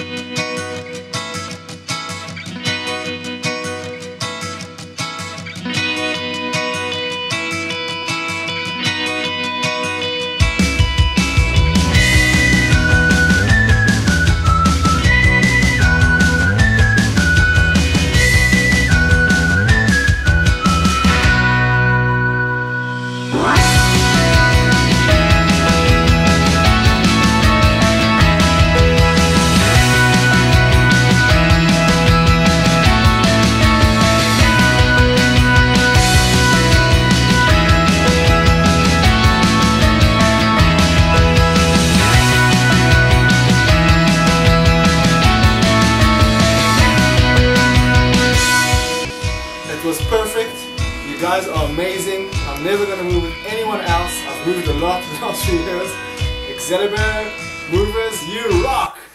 Was perfect. You guys are amazing. I'm never gonna move with anyone else. I've moved a lot in the last few years. Excalibur Movers, you rock!